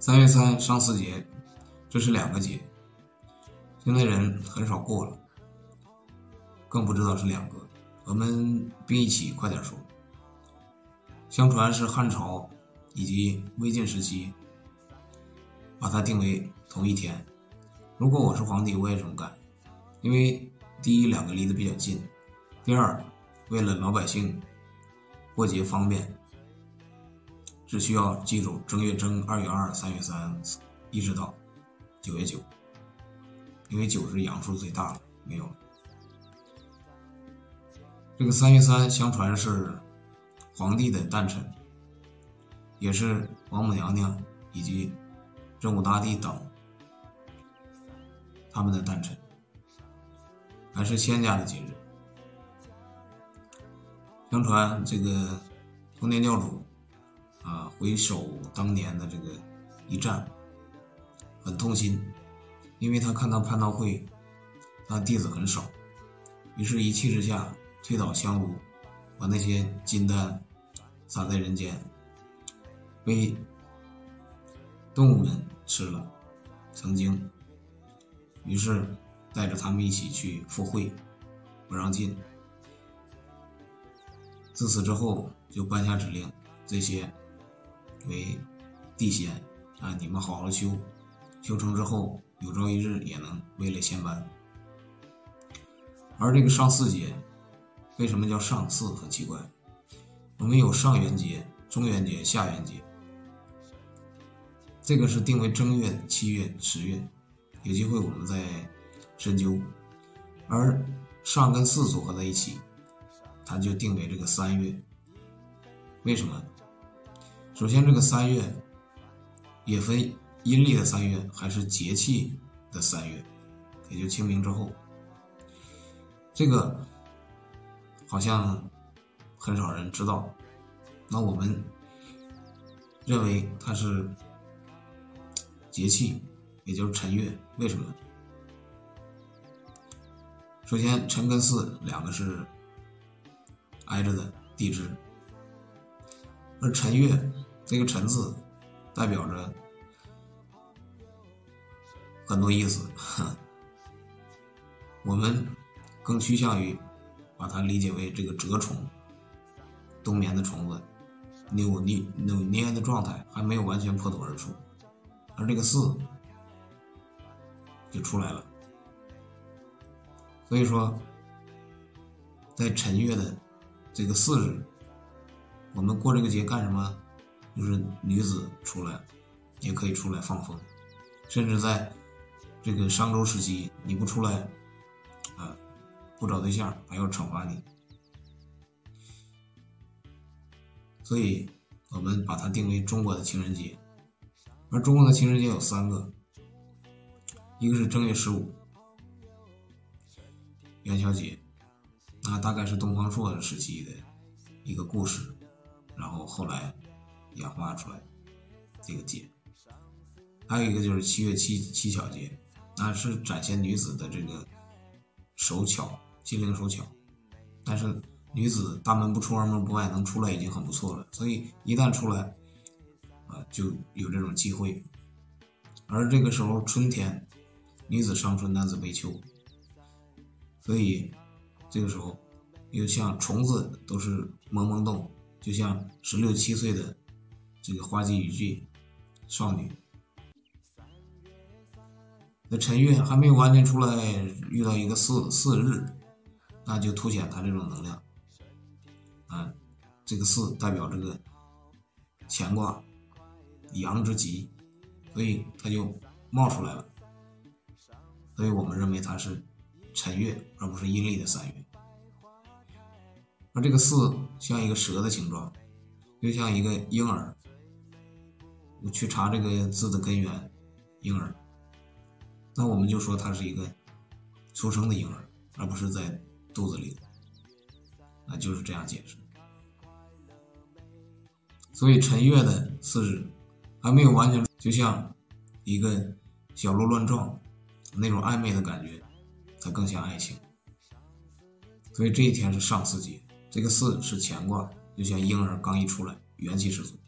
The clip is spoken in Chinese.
3月3上巳节，这是2个节，现在人很少过了，更不知道是2个。我们并一起快点说。相传是汉朝以及魏晋时期把它定为同一天。如果我是皇帝，我也这么干，因为第一2个离得比较近，第二为了老百姓过节方便，只需要记住正月正、2月2、3月3，一直到9月9，因为9是阳数最大了，没有了。这个3月3相传是皇帝的诞辰，也是王母娘娘以及真武大帝等他们的诞辰，还是仙家的节日。相传这个通天教主回首当年的这个一战，很痛心，因为他看到蟠桃会他弟子很少，于是一气之下推倒香炉，把那些金丹撒在人间，被动物们吃了曾经，于是带着他们一起去赴会，不让进。自此之后就颁下指令，这些为地仙你们好好修，修成之后有朝一日也能位列仙班。而这个上巳节为什么叫上巳很奇怪，我们有上元节、中元节、下元节，这个是定为正月、7月、10月，有机会我们再深究。而上跟巳组合在一起，它就定为这个3月。为什么？首先这个3月也分阴历的3月还是节气的3月，也就清明之后。这个好像很少人知道，那我们认为它是节气，也就是辰月。为什么？首先辰跟巳2个是挨着的地支，而辰月这个辰字代表着很多意思，我们更趋向于把它理解为这个蛰虫，冬眠的虫子，扭捏的状态还没有完全破土而出，而这个巳就出来了。所以说在辰月的这个巳日，我们过这个节干什么？就是女子出来也可以出来放风，甚至在这个商周时期，你不出来不找对象还要惩罚你。所以我们把它定为中国的情人节。而中国的情人节有3个，一个是正月15元宵节，那大概是东方朔时期的一个故事，然后后来演化出来这个节。还有一个就是7月七巧节，那是展现女子的这个手巧，心灵手巧。但是女子大门不出二门不迈，能出来已经很不错了，所以一旦出来就有这种机会。而这个时候春天，女子伤春，男子悲秋，所以这个时候又像虫子都是懵懵懂，就像16、17岁的这个花季雨季少女。那辰月还没有完全出来，遇到一个巳日，那就凸显它这种能量这个巳代表这个乾卦阳之极，所以它就冒出来了。所以我们认为它是辰月，而不是阴历的3月。而这个巳像一个蛇的形状，又像一个婴儿。我去查这个字的根源，婴儿，那我们就说它是一个出生的婴儿，而不是在肚子里的，那就是这样解释。所以辰月的巳日还没有完全，就像一个小鹿乱撞那种暧昧的感觉，它更像爱情。所以这一天是上巳节，这个巳是乾卦，就像婴儿刚一出来，元气十足。